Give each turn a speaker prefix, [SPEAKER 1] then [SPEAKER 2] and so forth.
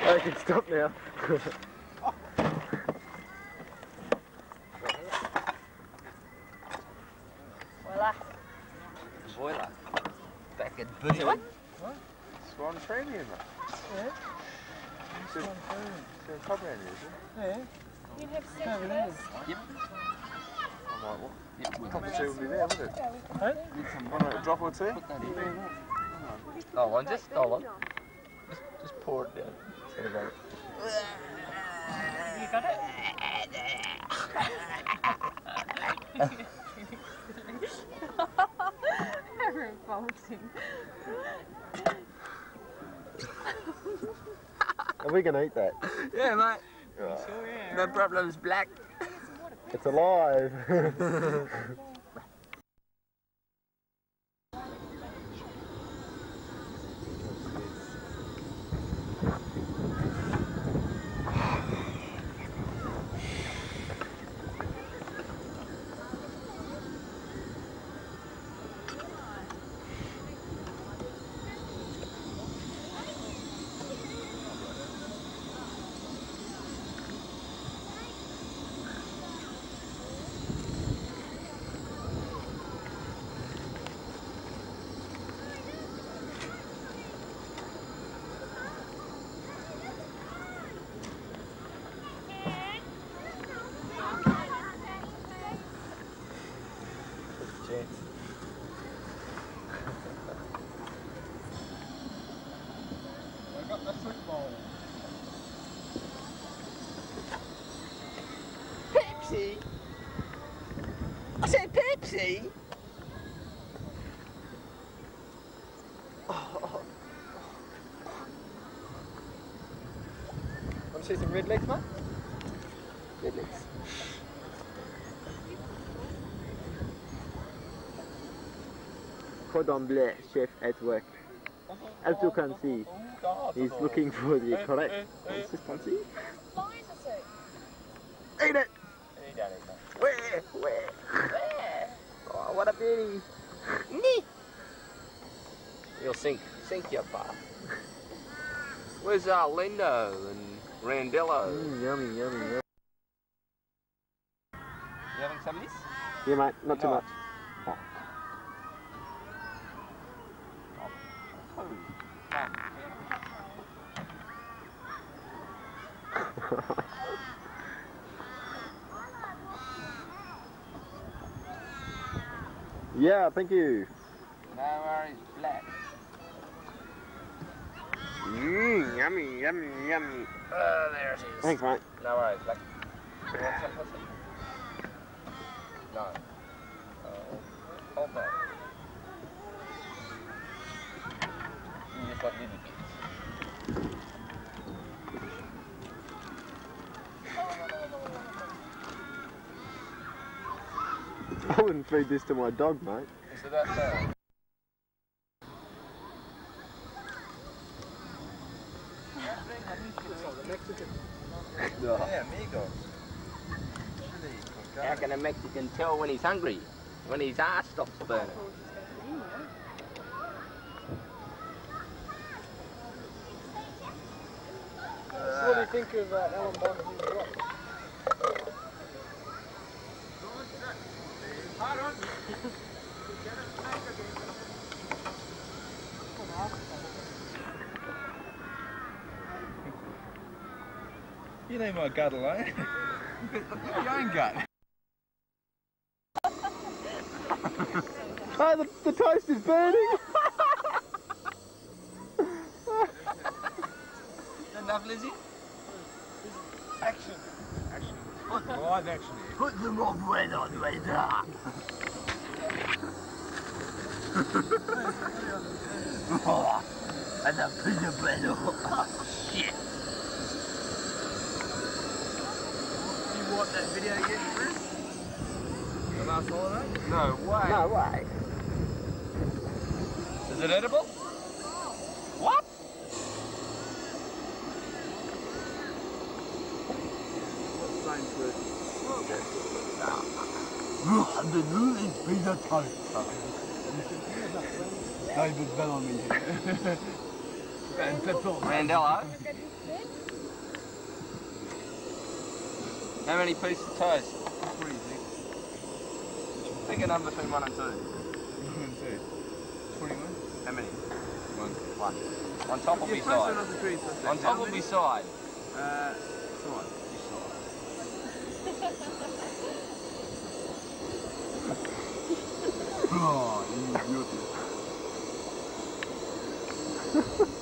[SPEAKER 1] I can stop now.
[SPEAKER 2] Boiler. Back at B.
[SPEAKER 3] What?
[SPEAKER 4] Swan premium, mate.
[SPEAKER 3] Yeah.
[SPEAKER 4] Swan premium. It's a top end, is it?
[SPEAKER 3] Yeah.
[SPEAKER 5] You have six.
[SPEAKER 2] Yep.
[SPEAKER 4] I'm like, what?
[SPEAKER 2] Yep. We
[SPEAKER 4] Top of two would be there, wouldn't it?
[SPEAKER 3] Hey?
[SPEAKER 4] Want a drop or two?
[SPEAKER 2] Put that in. Oh, one just hold on. Just pour it down. Sorry about it.
[SPEAKER 5] You got it? I'm revolting.
[SPEAKER 1] Are we gonna eat that?
[SPEAKER 2] Yeah, mate.
[SPEAKER 1] Right.
[SPEAKER 5] Sure, yeah.
[SPEAKER 2] No problems, black.
[SPEAKER 1] It's alive.
[SPEAKER 2] Pepsi? I said Pepsi?
[SPEAKER 1] Want to see some red legs, mate?
[SPEAKER 2] Red legs.
[SPEAKER 1] Cordon bleu, chef at work. As you can see, he's looking for the correct consistency. Eat it!
[SPEAKER 2] You don't eat that.
[SPEAKER 1] Where? Oh, what a beauty!
[SPEAKER 2] Nee. You'll sink your bar. Where's Lindo and Randello?
[SPEAKER 1] Yummy.
[SPEAKER 2] You having some of this?
[SPEAKER 1] Yeah, mate, not too much. Yeah, thank you.
[SPEAKER 2] No worries, black.
[SPEAKER 1] Yummy.
[SPEAKER 2] There it is.
[SPEAKER 1] Thanks, mate.
[SPEAKER 2] No worries, black. You want some pussy? No. Hold that. You just like little bits.
[SPEAKER 1] I wouldn't feed this to my dog, mate.
[SPEAKER 2] So that's
[SPEAKER 4] Yeah, amigos.
[SPEAKER 2] how can a Mexican tell when he's hungry? When his ass stops burning.
[SPEAKER 3] What do you think of Alan Bond and his rock?
[SPEAKER 4] You need my gut alone. Look at your own gut.
[SPEAKER 1] Oh, the toast is burning!
[SPEAKER 2] Enough, Lizzie?
[SPEAKER 4] Action. Live action here.
[SPEAKER 2] Put the wrong word on radar. And a pizza bread. Shit.
[SPEAKER 4] You want that video again, Chris? The last holiday? No way.
[SPEAKER 1] No way.
[SPEAKER 2] Is it edible? What?
[SPEAKER 4] Same food.
[SPEAKER 2] The new is pizza toast.
[SPEAKER 4] David Bellamy.
[SPEAKER 2] Mandela. How many pieces of toast?
[SPEAKER 4] What do you think?
[SPEAKER 2] Pick a number between 1 and 2.
[SPEAKER 4] 1 and 2. 21?
[SPEAKER 2] How many?
[SPEAKER 4] 1.
[SPEAKER 2] 1. On top or
[SPEAKER 4] Yeah,
[SPEAKER 2] beside?
[SPEAKER 4] first one off the trees, first
[SPEAKER 2] On top or beside?
[SPEAKER 4] Side. Oh, you beauty.